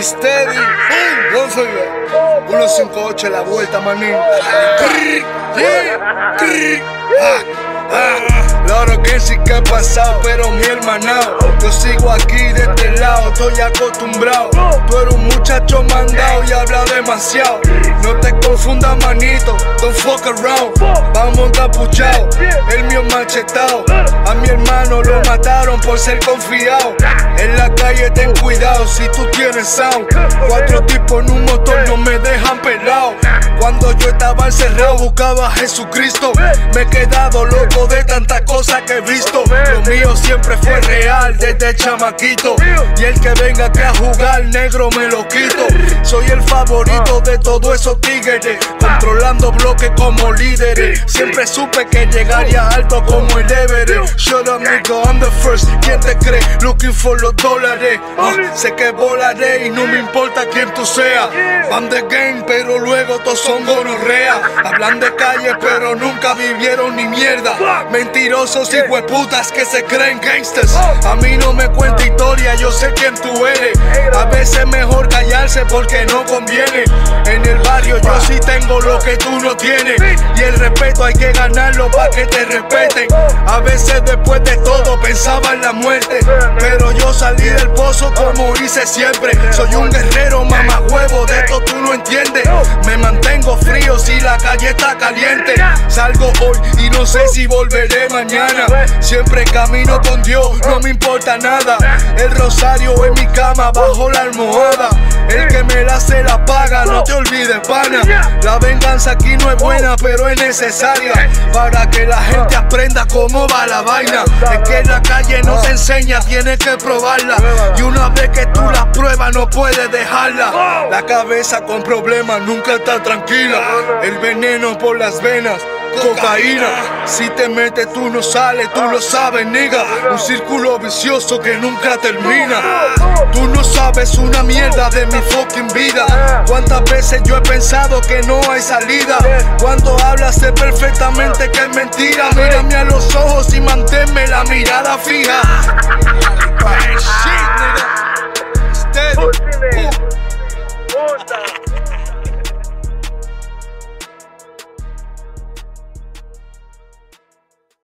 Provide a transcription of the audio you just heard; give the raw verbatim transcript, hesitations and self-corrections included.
steady. Don't forget. uno cinco ocho la vuelta, manín. Claro que sí que he pasado, pero mi hermanao, yo sigo aquí de este lado, estoy acostumbrado. Tú eres un muchacho mandado y habla demasiado. No te confundas, manito, don't fuck around. Vamos encapuchados, el mío machetado. A mi hermano lo mataron por ser confiado. En la calle ten cuidado si tú tienes sound. Cuatro tipos en un motor no me dejan pelado. Cuando yo estaba encerrado buscaba a Jesucristo. Me he quedado loco de tantas cosas que he visto. Lo mío siempre fue real desde chamaquito. Y el que venga aquí a jugar negro me lo quito. Soy el favorito de todos esos tigres, controlando bloques como líderes. Siempre supe que llegaría alto como el Everest. Shut up nigga, I'm the first. ¿Quién te cree? Looking for los dólares. uh, Sé que volaré y no me importa quién tú seas. I'm the game pero luego todos son gonorrea. Hablan de calle pero nunca vivieron ni mierda. Mentirosos y hueputas que se creen gangsters. A mí no me cuenta historia, yo sé quién tú eres. A veces mejor callarse porque no conviene. En el barrio yo sí tengo lo que tú no tienes. Y el respeto hay que ganarlo para que te respeten. A veces después de todo pensaba en la muerte, pero yo salí del pozo como hice siempre. Soy un guerrero mamahuevo, de esto tú no entiendes. Me mantengo frío si la calle está caliente. Salgo hoy y no sé si volveré mañana. Siempre camino con Dios, no me importa nada. El rosario en mi cama bajo la almohada. El que me la se la paga, no te olvides, pana. La venganza aquí no es buena, pero es necesaria para que la gente aprenda cómo va la vaina. Es que en la calle no se enseña, tienes que probarla. Y una vez que tú la pruebas, no puedes dejarla. La cabeza con problemas nunca está tranquila. El veneno por las venas, cocaína. Si te metes tú no sales, tú lo sabes, nigga. Un círculo vicioso que nunca termina. Tú no sabes una mierda de mi fucking vida. Cuántas veces yo he pensado que no hay salida. Cuando hablas sé perfectamente que es mentira. Mírame a los ojos y manténme la mirada fija.